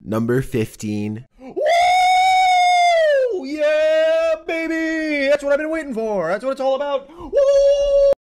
Number 15. Woo! Yeah, baby! That's what I've been waiting for. That's what it's all about. Woo!